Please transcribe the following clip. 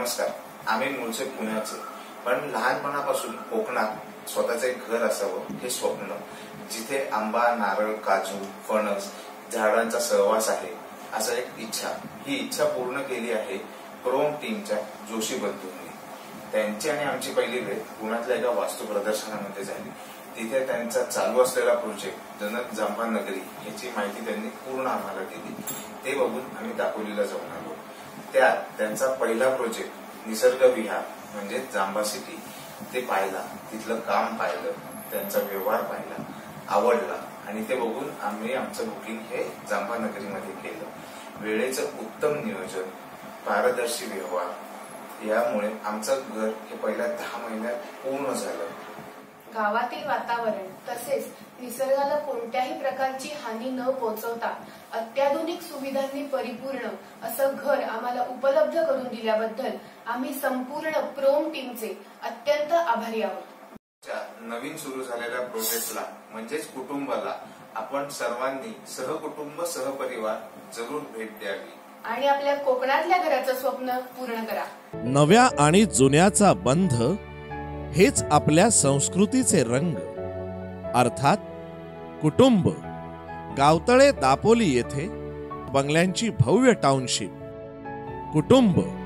नमस्कार. आम्ही मूळचे पुण्याचे, पण लहानपणापासून कोकणात स्वतःचे एक घर असावं हे स्वप्न, जिथे आंबा, नारळ, काजू, फणस झाडांचा सहवास आहे असं एक इच्छा. ही इच्छा पूर्ण केली आहे प्रोम टीमच्या जोशी बंधूंनी. त्यांची आणि आमची पहिली भेट पुण्यातल्या एका वास्तू प्रदर्शनामध्ये झाली. तिथे त्यांचा चालू असलेला प्रोजेक्ट जनक जांभा नगरी याची माहिती त्यांनी पूर्ण आम्हाला दिली. ते बघून आम्ही दापोलीला जाऊन आलो. त्यात त्यांचा पहिला प्रोजेक्ट निसर्ग विहार म्हणजे जांभा सिटी ते पाहिला, तिथलं काम पाहिलं, त्यांचा व्यवहार पाहिला, आवडला आणि ते बघून आम्ही आमचं बुकिंग हे जांभा नगरीमध्ये केलं. वेळेचं उत्तम नियोजन, पारदर्शी व्यवहार यामुळे आमचं घर हे पहिल्या 10 महिन्यात पूर्ण झालं. गावातील वातावरण तसेच निसर्गाला कोणत्याही प्रकारची हानी न पोहोचवता अत्याधुनिक सुविधांनी परिपूर्ण असं घर आम्हाला उपलब्ध करून दिल्याबद्दल आम्ही संपूर्ण प्रोम टीमचे अत्यंत आभारी आहोत. नवीन सुरू झालेल्या प्रोजेक्टला म्हणजेच कुटुंबाला आपण सर्वांनी सहकुटुंब सहपरिवार जरूर भेट द्यावी आणि आपल्या कोकणातल्या घराचं स्वप्न पूर्ण करा. नव्या आणि जुन्याचा बंध हेच आपल्या संस्कृतीचे रंग, अर्थात कुटुंब. गावतळे दापोली येथे बंगल्यांची भव्य टाउनशिप. कुटुंब